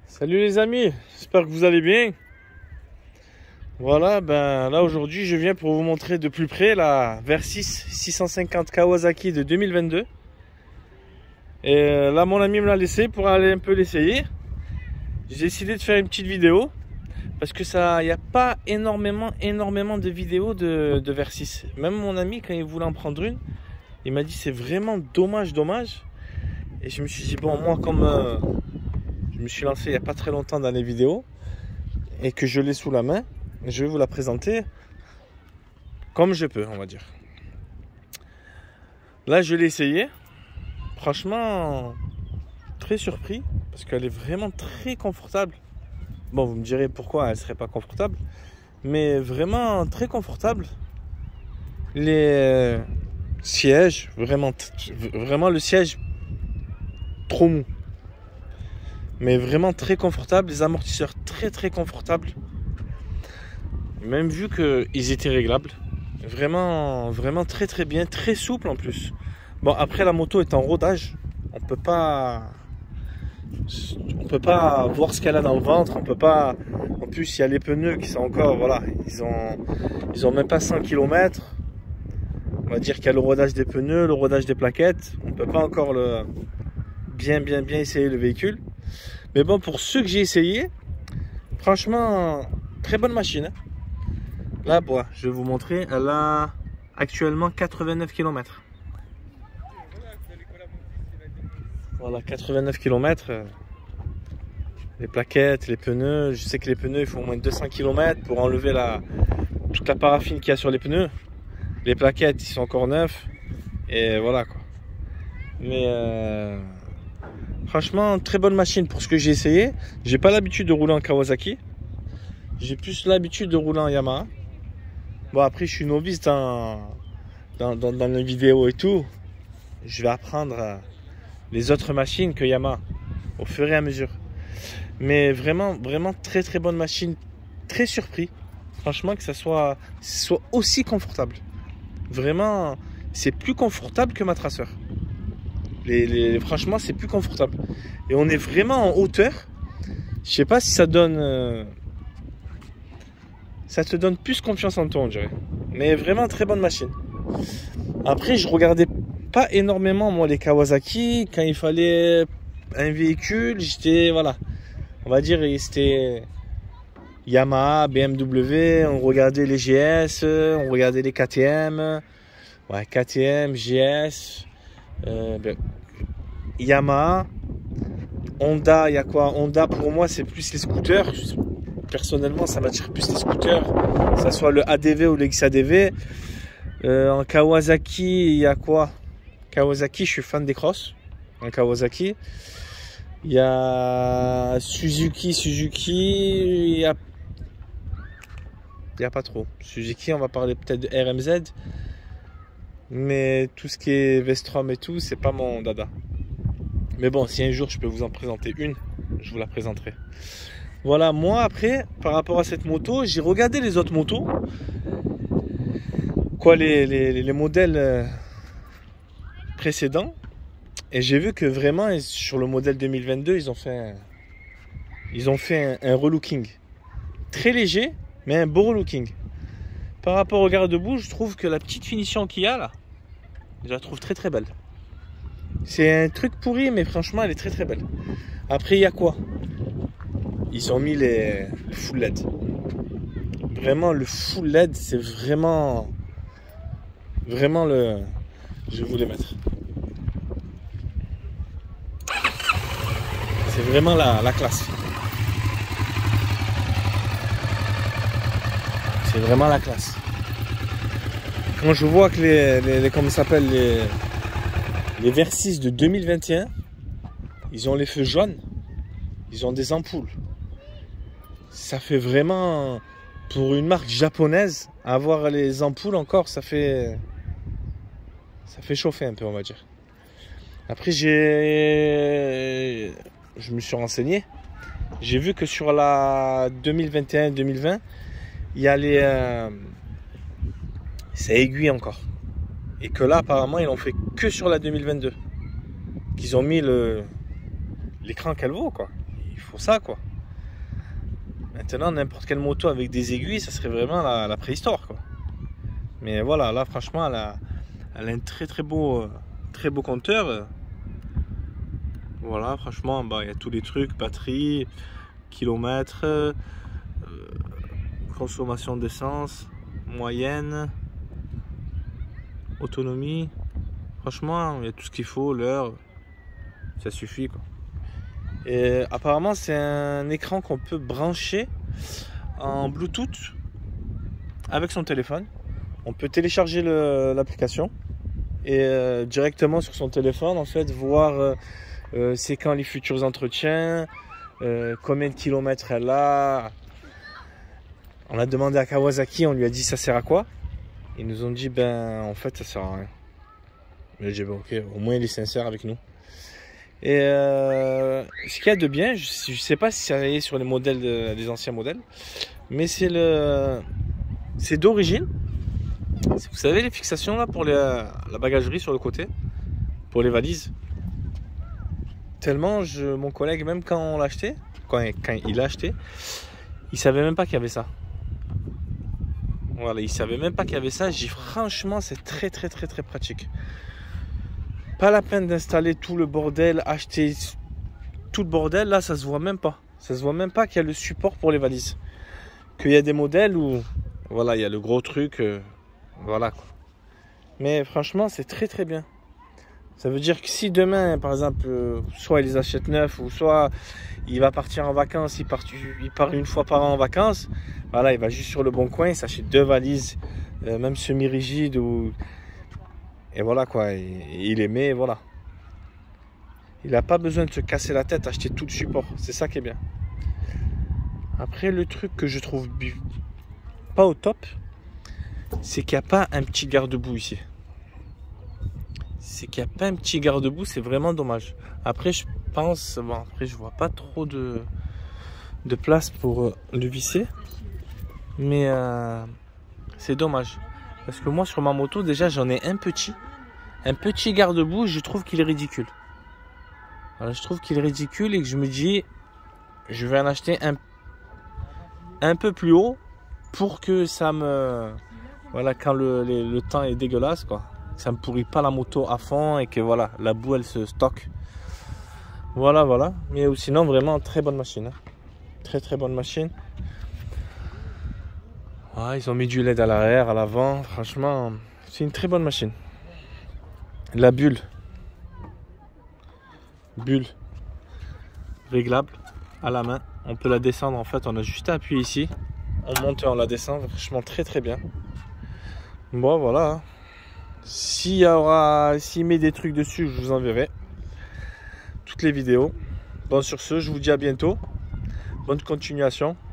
Salut les amis, j'espère que vous allez bien. Voilà, ben là aujourd'hui je viens pour vous montrer de plus près la Versys 650 Kawasaki de 2022. Et là mon ami me l'a laissé pour aller un peu l'essayer. J'ai décidé de faire une petite vidéo parce que ça, il n'y a pas énormément de vidéos de Versys. Même mon ami, quand il voulait en prendre une, il m'a dit c'est vraiment dommage. Et je me suis dit bon, moi comme je me suis lancé il n'y a pas très longtemps dans les vidéos et que je l'ai sous la main, je vais vous la présenter comme je peux, on va dire. Là je l'ai essayé, franchement très surpris parce qu'elle est vraiment très confortable. Bon, vous me direz pourquoi elle serait pas confortable, mais vraiment très confortable. Les sièges, vraiment le siège trop mou, mais vraiment très confortable. Les amortisseurs très confortables, même vu qu'ils étaient réglables. Vraiment très bien, très souple en plus. Bon, après la moto est en rodage, on peut pas voir ce qu'elle a dans le ventre, on peut pas. En plus il y a les pneus qui sont encore, voilà, ils ont même pas 100 km. On va dire qu'il y a le rodage des pneus, le rodage des plaquettes, on peut pas encore bien essayer le véhicule. Mais bon, pour ceux que j'ai essayé, franchement très bonne machine, hein. Là, bon, je vais vous montrer, elle a actuellement 89 km. Voilà, 89 km. Les plaquettes, les pneus, je sais que les pneus ils font au moins de 200 km pour enlever toute la paraffine qu'il y a sur les pneus. Les plaquettes ils sont encore neufs. Et voilà quoi. Mais franchement, très bonne machine pour ce que j'ai essayé. J'ai pas l'habitude de rouler en Kawasaki. J'ai plus l'habitude de rouler en Yamaha. Bon, après je suis novice dans les vidéos et tout. Je vais apprendre les autres machines que Yamaha au fur et à mesure. Mais vraiment très bonne machine. Très surpris, franchement, que ça soit aussi confortable. Vraiment, c'est plus confortable que ma Tracer. Franchement, c'est plus confortable. Et on est vraiment en hauteur. Je sais pas si ça donne... ça te donne plus confiance en toi, on dirait. Mais vraiment, très bonne machine. Après, je regardais pas énormément, moi, les Kawasaki. Quand il fallait un véhicule, j'étais... Voilà. On va dire, c'était Yamaha, BMW, on regardait les GS, on regardait les KTM, ouais, KTM, GS, Yamaha, Honda, il y a quoi? Honda, pour moi, c'est plus les scooters. Personnellement, ça m'attire plus les scooters, que ce soit le ADV ou le XADV. En Kawasaki, il y a quoi? Kawasaki, je suis fan des crosses. En Kawasaki. Il y a Suzuki, il y a pas trop. Suzuki, on va parler peut-être de RMZ. Mais tout ce qui est Vestrom et tout, c'est pas mon dada. Mais bon, si un jour je peux vous en présenter une, je vous la présenterai. Voilà, moi après, par rapport à cette moto, j'ai regardé les autres motos. Quoi, les modèles précédents. Et j'ai vu que vraiment, sur le modèle 2022, ils ont fait un relooking. Très léger, mais un beau relooking. Par rapport au garde-boue, je trouve que la petite finition qu'il y a là, je la trouve très belle. C'est un truc pourri, mais franchement, elle est très belle. Après, il y a quoi? Ils ont mis le full LED. Vraiment, le full LED, c'est vraiment le... Je vais vous les mettre. C'est vraiment la classe. C'est vraiment la classe. Quand je vois que comment ça s'appelle, les Versys de 2021, ils ont les feux jaunes, ils ont des ampoules. Ça fait vraiment, pour une marque japonaise, avoir les ampoules encore, ça fait chauffer un peu, on va dire. Après, je me suis renseigné. J'ai vu que sur la 2021-2020, il y a c'est aiguille encore. Et que là, apparemment, ils l'ont fait que sur la 2022. Qu'ils ont mis l'écran qu'elle vaut, quoi. il faut ça quoi. Maintenant, n'importe quelle moto avec des aiguilles, ça serait vraiment la préhistoire quoi. Mais voilà, là franchement, elle a un très beau compteur. Voilà, franchement, bah, il y a tous les trucs, batterie, kilomètres, consommation d'essence, moyenne, autonomie. Franchement, il y a tout ce qu'il faut, l'heure, ça suffit quoi. Et apparemment, c'est un écran qu'on peut brancher en Bluetooth avec son téléphone. On peut télécharger l'application et directement sur son téléphone, en fait, voir c'est quand les futurs entretiens, combien de kilomètres elle a. On a demandé à Kawasaki, on lui a dit ça sert à quoi? Ils nous ont dit ben en fait ça sert à rien. Mais j'ai dit ok, au moins il est sincère avec nous. Et ce qu'il y a de bien, je sais pas si ça est sur les modèles des anciens modèles, mais c'est d'origine. Vous savez les fixations là pour la bagagerie sur le côté, pour les valises. Tellement mon collègue, même quand on l'a acheté, quand il l'a acheté, il savait même pas qu'il y avait ça. Voilà, il savait même pas qu'il y avait ça. J'ai dit franchement, c'est très pratique. Pas la peine d'installer tout le bordel, acheter tout le bordel. Là, ça se voit même pas. Ça se voit même pas qu'il y a le support pour les valises. Qu'il y a des modèles où, voilà, il y a le gros truc, voilà quoi. Mais franchement, c'est très bien. Ça veut dire que si demain, par exemple, soit il les achète neufs, ou soit il va partir en vacances, il part une fois par an en vacances, voilà, il va juste sur le bon coin, il s'achète 2 valises, même semi-rigides, et voilà quoi, il les met, et voilà. Il n'a pas besoin de se casser la tête, acheter tout le support, c'est ça qui est bien. Après, le truc que je trouve pas au top, c'est qu'il n'y a pas un petit garde-boue ici. C'est qu'il n'y a pas un petit garde-boue, c'est vraiment dommage. Après, je pense, bon, après, je vois pas trop de place pour le visser, mais c'est dommage. Parce que moi, sur ma moto, déjà, j'en ai un petit garde-boue, je trouve qu'il est ridicule. Voilà, je trouve qu'il est ridicule et que je me dis, je vais en acheter un peu plus haut pour que ça me, voilà, quand le temps est dégueulasse, quoi. Ça me pourrit pas la moto à fond et que voilà, la boue elle se stocke. Voilà. Mais sinon vraiment très bonne machine. Hein. Très bonne machine. Ouais, ils ont mis du LED à l'arrière, à l'avant. Franchement, c'est une très bonne machine. La bulle réglable à la main. On peut la descendre en fait. On a juste à appuyer ici. On monte et on la descend. Franchement très bien. Bon voilà. S'il met des trucs dessus, je vous enverrai toutes les vidéos. Bon, sur ce, je vous dis à bientôt. Bonne continuation.